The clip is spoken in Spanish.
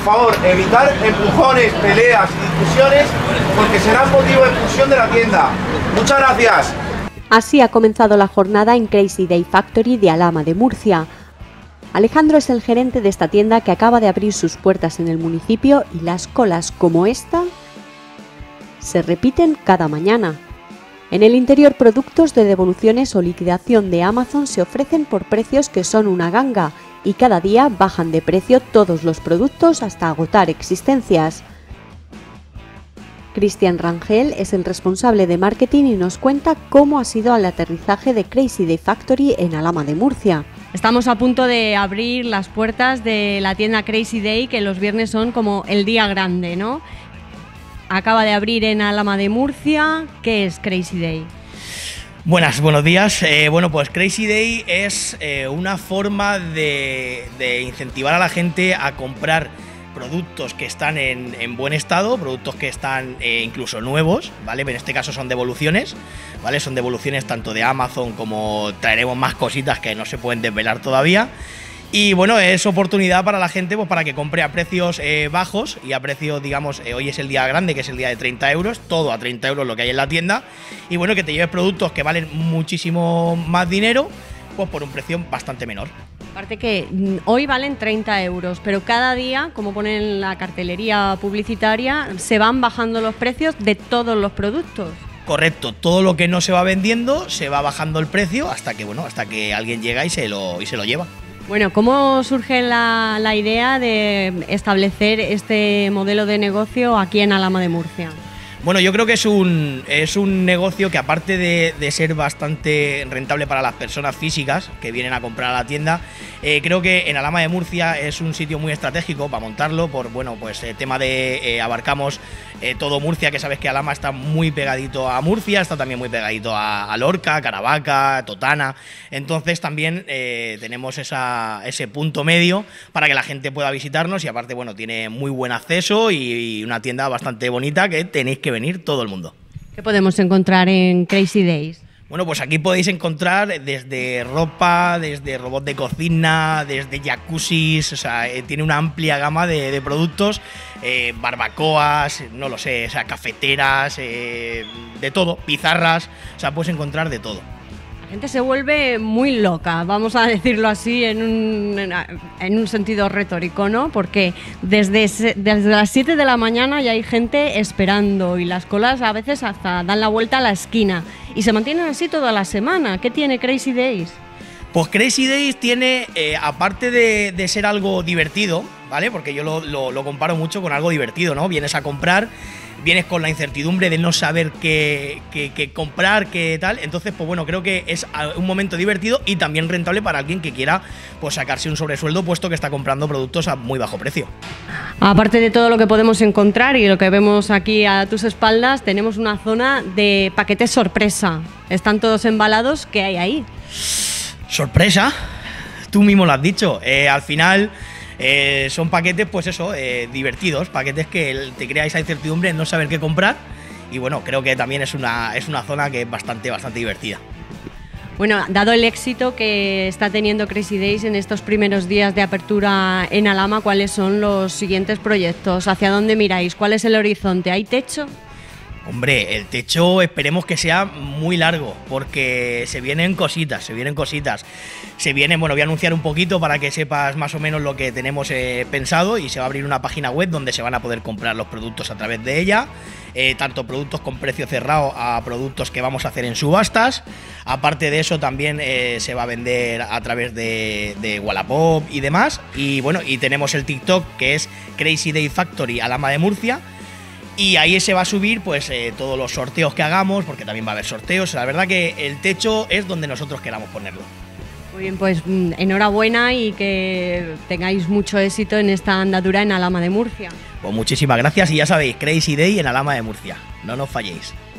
favor, evitar empujones, peleas y discusiones porque serán motivo de expulsión de la tienda. Muchas gracias. Así ha comenzado la jornada en Crazy Day Factory de Alhama de Murcia. Alejandro es el gerente de esta tienda que acaba de abrir sus puertas en el municipio y las colas como esta se repiten cada mañana. En el interior, productos de devoluciones o liquidación de Amazon se ofrecen por precios que son una ganga y cada día bajan de precio todos los productos hasta agotar existencias. Cristian Rangel es el responsable de marketing y nos cuenta cómo ha sido el aterrizaje de Crazy Day Factory en Alhama de Murcia. Estamos a punto de abrir las puertas de la tienda Crazy Day, que los viernes son como el día grande, ¿no? Acaba de abrir en Alhama de Murcia. ¿Qué es Crazy Day? Buenos días. Bueno, pues Crazy Day es una forma de incentivar a la gente a comprar productos que están en buen estado, productos que están incluso nuevos, ¿vale? En este caso son devoluciones, ¿vale? Son devoluciones tanto de Amazon como traeremos más cositas que no se pueden desvelar todavía. Y bueno, es oportunidad para la gente, pues para que compre a precios bajos y a precios, digamos, hoy es el día grande, que es el día de 30 euros, todo a 30 euros lo que hay en la tienda. Y bueno, que te lleves productos que valen muchísimo más dinero, pues por un precio bastante menor. Aparte que hoy valen 30 euros, pero cada día, como ponen en la cartelería publicitaria, se van bajando los precios de todos los productos. Correcto, todo lo que no se va vendiendo se va bajando el precio hasta que, bueno, hasta que alguien llega y se lo lleva. Bueno, ¿cómo surge la idea de establecer este modelo de negocio aquí en Alhama de Murcia? Bueno, yo creo que es un negocio que, aparte de ser bastante rentable para las personas físicas que vienen a comprar a la tienda, creo que en Alhama de Murcia es un sitio muy estratégico para montarlo por, bueno, pues tema de abarcamos todo Murcia, que sabes que Alhama está muy pegadito a Murcia, está también muy pegadito a Lorca, Caravaca, Totana. Entonces también tenemos ese punto medio para que la gente pueda visitarnos y aparte, bueno, tiene muy buen acceso y una tienda bastante bonita que tenéis que venir todo el mundo. ¿Qué podemos encontrar en Crazy Days? Bueno, pues aquí podéis encontrar desde ropa, desde robots de cocina, desde jacuzzis, o sea, tiene una amplia gama de productos, barbacoas, no lo sé, o sea, cafeteras, de todo, pizarras, o sea, puedes encontrar de todo. La gente se vuelve muy loca, vamos a decirlo así en un sentido retórico, ¿no? Porque desde las 7 de la mañana ya hay gente esperando y las colas a veces hasta dan la vuelta a la esquina y se mantienen así toda la semana. ¿Qué tiene Crazy Days? Pues Crazy Days tiene, aparte de ser algo divertido, ¿vale? Porque yo lo comparo mucho con algo divertido, ¿no? Vienes a comprar, vienes con la incertidumbre de no saber qué comprar, qué tal. Entonces, pues bueno, creo que es un momento divertido y también rentable para alguien que quiera, pues, sacarse un sobresueldo, puesto que está comprando productos a muy bajo precio. Aparte de todo lo que podemos encontrar y lo que vemos aquí a tus espaldas, tenemos una zona de paquetes sorpresa. Están todos embalados. ¿Qué hay ahí? ¿Sorpresa? Tú mismo lo has dicho. Al final son paquetes, pues eso, divertidos, paquetes que te crea esa incertidumbre en no saber qué comprar. Y bueno, creo que también es una zona que es bastante divertida. Bueno, dado el éxito que está teniendo Crazy Days en estos primeros días de apertura en Alhama, ¿cuáles son los siguientes proyectos? ¿Hacia dónde miráis? ¿Cuál es el horizonte? ¿Hay techo? Hombre, el techo esperemos que sea muy largo, porque se vienen cositas. Bueno, voy a anunciar un poquito para que sepas más o menos lo que tenemos pensado, y se va a abrir una página web donde se van a poder comprar los productos a través de ella, tanto productos con precio cerrado a productos que vamos a hacer en subastas. Aparte de eso también se va a vender a través de Wallapop y demás, y bueno, y tenemos el TikTok, que es Crazy Day Factory Alhama de Murcia. Y ahí se va a subir, pues, todos los sorteos que hagamos, porque también va a haber sorteos. La verdad que el techo es donde nosotros queramos ponerlo. Muy bien, pues enhorabuena y que tengáis mucho éxito en esta andadura en Alhama de Murcia. Pues muchísimas gracias y ya sabéis, Crazy Day en Alhama de Murcia. No nos falléis.